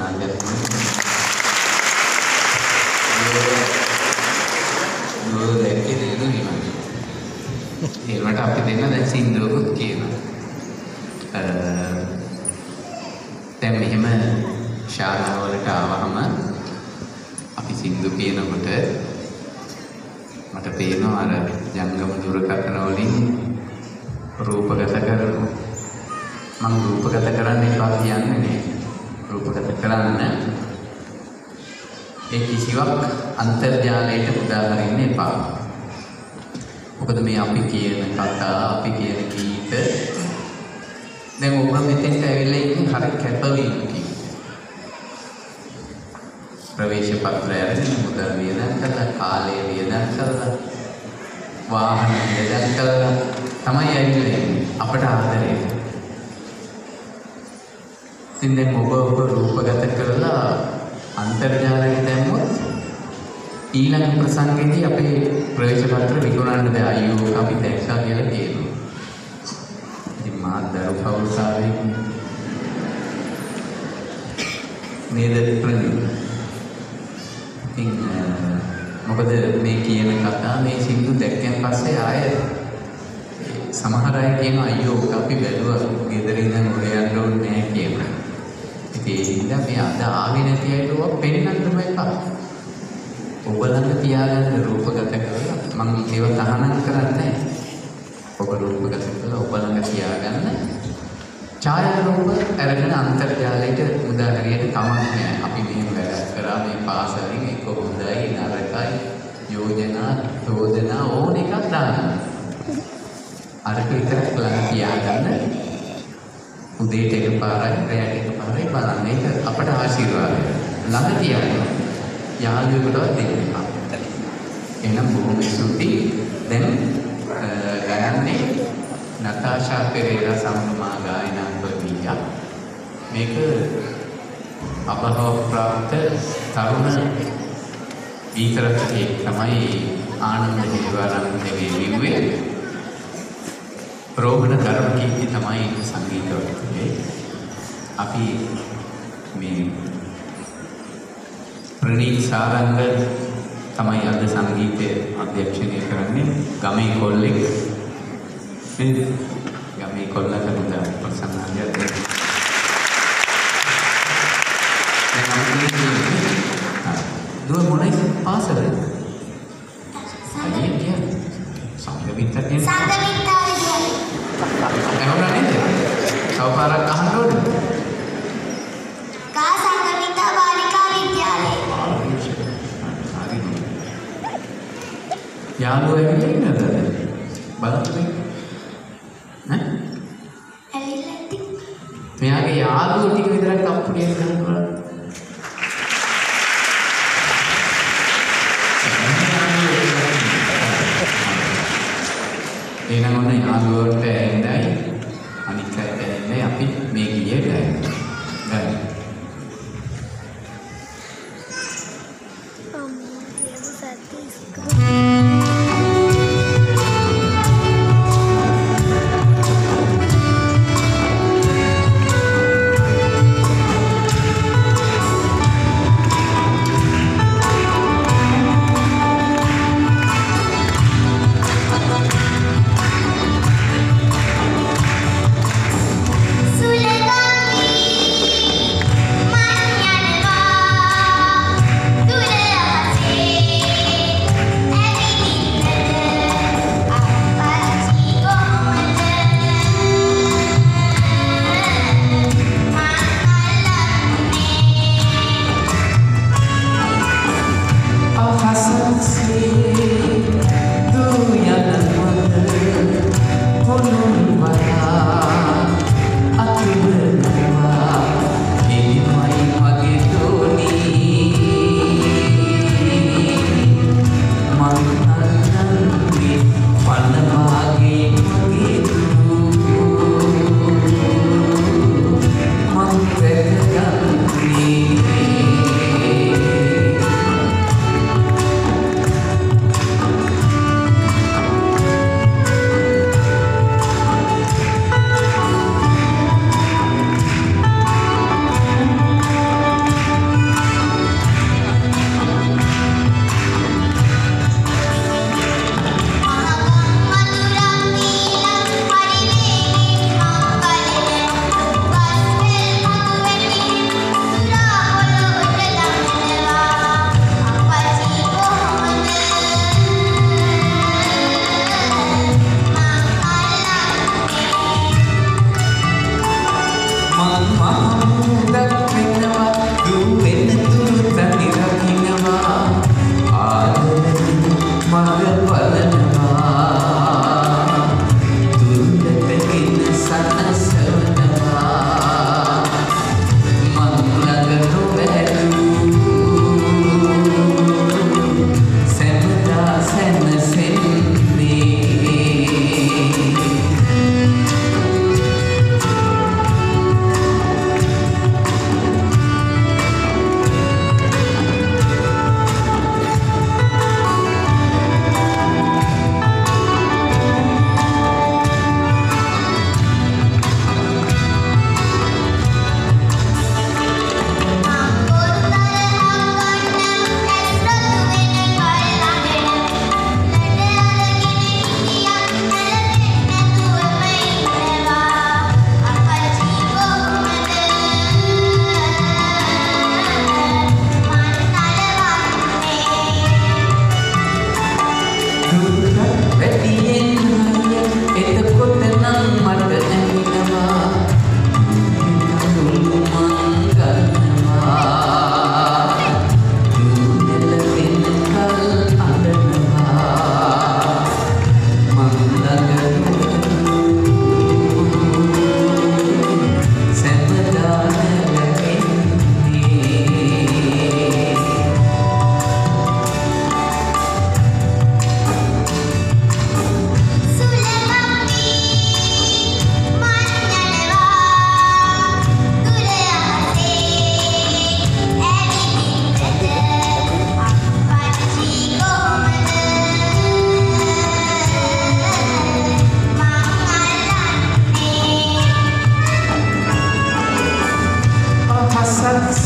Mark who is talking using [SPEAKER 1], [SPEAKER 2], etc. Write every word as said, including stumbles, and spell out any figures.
[SPEAKER 1] සනාජයක් නෝ දැක්කේ නේද නිවන්. ඒකට අපි දෙන්න දැන් සින්දුවකුත් කියනවා. දැන් මෙහෙම ශාලාවලට ආවම අපි සින්දු කියනකොට මට පේනවා අර ජංගම දුරකථන වලින් රූපගත කරනවා. මම රූපගත කරන්න එපා කියන්නේ නේ. රූපගත කරන්න ඒ කිසිවක් අන්තර්ජාලයට මුදා හරින්න එපා. මොකද මේ අපි කියන කතා, අපි කියන ගීත දැන් ඔබ මෙතෙන්ට ඇවිල්ලා ඉන්නේ හරි කැපවීමකින්. ප්‍රවේශ පත්‍රය අරගෙන මුදල් වියදම් කරලා, කාලය වියදම් කරලා, වාහන වියදම් කරලා තමයි ඇවිල්ලා ඉන්නේ අපට ආදරේ. ඉතින් දැන් ඔබ ඔබ රූපගත කරලා අන්තර්ජාලයට දැම්මොත් ඊළඟ ප්‍රසංගයේදී අපේ ප්‍රවේශ පත්‍ර විකුණන්න බෑ. අයියෝ අපි දැක්කා කියලා කියනවා. ඉතින් මා දරු කවුරුසාරේ නේද ප්‍රණීත. ඉතින් මොකද මේ කියන කතා මේ සින්දු දැක්කන් පස්සේ ආයෙ සමහර අය කියනවා අයියෝ අපි බැලුවා ගෙදර ඉඳන් ඔය යන්න ඕනේ නැහැ කියලා. ඉතින් ඒ හින්දා මේ අද ආවේ නැති අයට ඔක් පෙන්නන්නම එපා. ඔබ ළඟ තියාගන්න රූපගත කරලා මම ඒව තහනම් කරන්නේ නැහැ. ඔබ රූපගත කරලා ඔබ ළඟ තියාගන්න ඡායාරූප අරගෙන අන්තර්ජාලයට මුදා හරියට කමක් නැහැ. අපි මෙහෙම වැඩ කරා මේ පාසලින් එක්ක හොඳයි නරකයි යෝජනා චෝදනා ඕන එකක් දාන්න. අරක විතරක් ළඟ තියාගන්න. උදේට එකපාරයි රැයට එකපාරයි බලන්න. ඒක අපට ආශිර්වාදය. ළඟ තියාගන්න. යාළුවෙකුටවත් දෙන්න එපා. එහෙනම් බොහොම ස්තුතියි. දැන් ගයන්නේ නතාෂා පෙරේරා සම්මා ගායනා ප්‍රවියා. මේක අභව ප්‍රාප්ත තරුණ ගීත රචකයෙක් තමයි ආනන්ද හේවාරම් දෙවියන්ගේ. රෝහණ ධර්මකීර්ති තමයි සංගීතවේදී. අපි මේ ප්‍රණීත් සාරංග තමයි අද සංගීතය අධ්‍යක්ෂණය කරන්නේ. ගමේ කොල්ලෙක්. මේ ගමේ කොල්ලට මුදා ප්‍රසන්නයක් දෙන්න. දැන් අපි දුව මොනයි පාසල? අයියේ කිය. සංගීත කියන
[SPEAKER 2] සංගීතය.
[SPEAKER 1] එහෙනම් නේද? සවපාරක් අහන්න ඕනේ.
[SPEAKER 2] කා සංගීත බාලිකා විද්‍යාලය.
[SPEAKER 1] යාළුවෝ ඇවිල්ලා ඉන්නද? බලන්න. ඈ?
[SPEAKER 2] ඇවිල්ලා ඉතින්.
[SPEAKER 1] මෙයාගේ යාළුවෝ ටික විතරක් කම්ප්ලීට් කරනවා. එහෙනම් ඔන්න යාළුවෝට එන්නයි අනික් අයට එන්නයි අපි මේ ගියේ ගන්න. ගන්න.
[SPEAKER 2] අම්මෝ ඒක සත්‍ය ඉස්කෝ.
[SPEAKER 1] සරත්